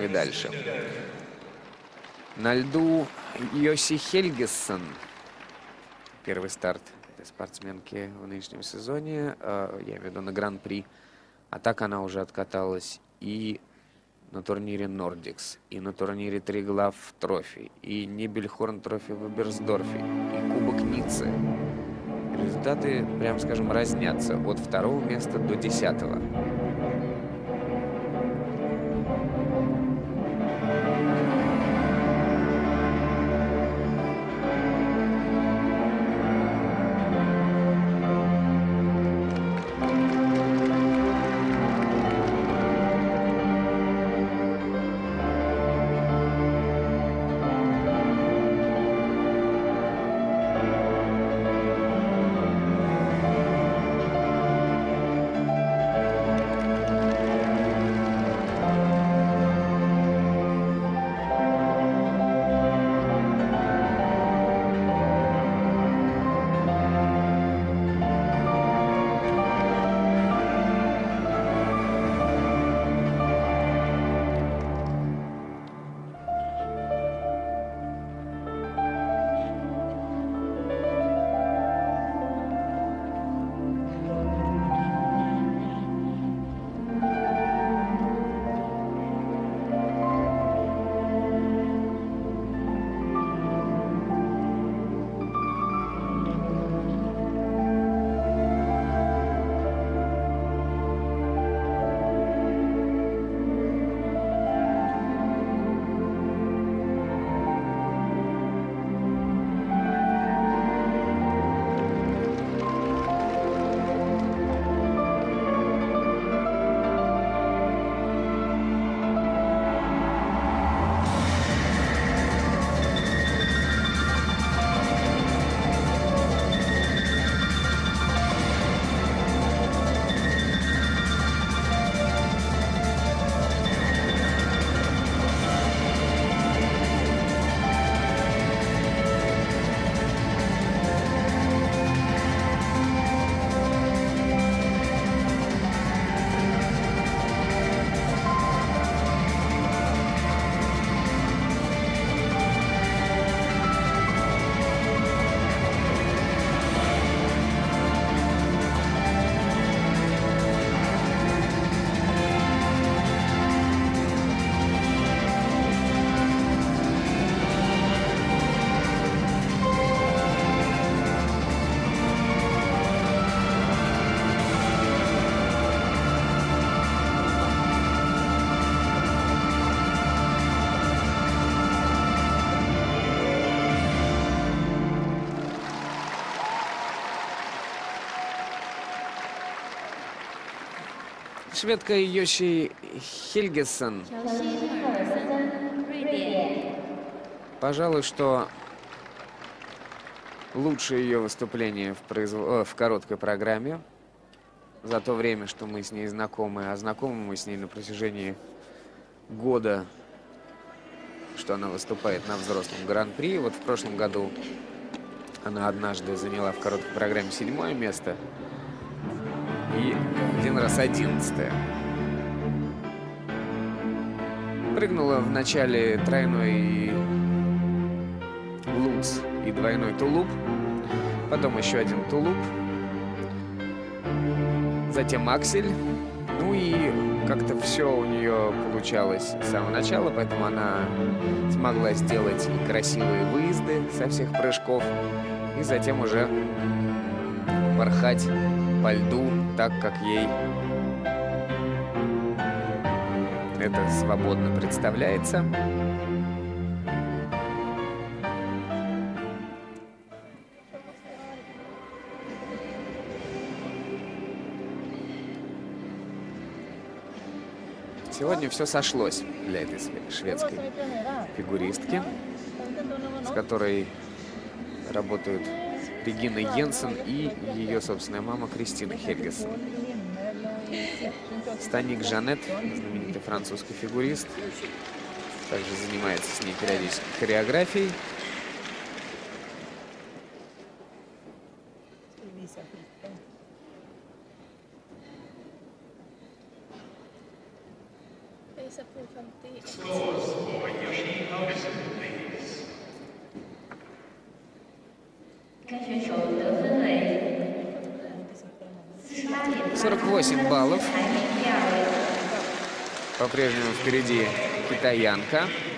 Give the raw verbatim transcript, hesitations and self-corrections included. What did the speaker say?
и дальше. На льду Йоси Хельгессон. Первый старт этой спортсменки в нынешнем сезоне. Я имею в виду на Гран-при. А так она уже откаталась и на турнире Nordics, и на турнире Триглав Трофи, и Нибельхорн Трофи в Эберсдорфе, и Кубок Ниццы. Результаты, прям скажем, разнятся от второго места до десятого. Шведка Йоси Хельгессон. Пожалуй, что лучшее ее выступление в, произвол... в короткой программе за то время, что мы с ней знакомы. А знакомы мы с ней на протяжении года, что она выступает на взрослом гран-при. Вот в прошлом году она однажды заняла в короткой программе седьмое место. И один раз одиннадцатое. Прыгнула в начале тройной луц и двойной тулуп. Потом еще один тулуп. Затем аксель. Ну и как-то все у нее получалось с самого начала, поэтому она смогла сделать и красивые выезды со всех прыжков. И затем уже порхать по льду так, как ей это свободно представляется. Сегодня все сошлось для этой шведской фигуристки, с которой работают Регина Йенсен и ее собственная мама Кристина Хельгессон. Станик Жанет, знаменитый французский фигурист, также занимается с ней периодически хореографией. сорок восемь баллов. По-прежнему впереди китаянка.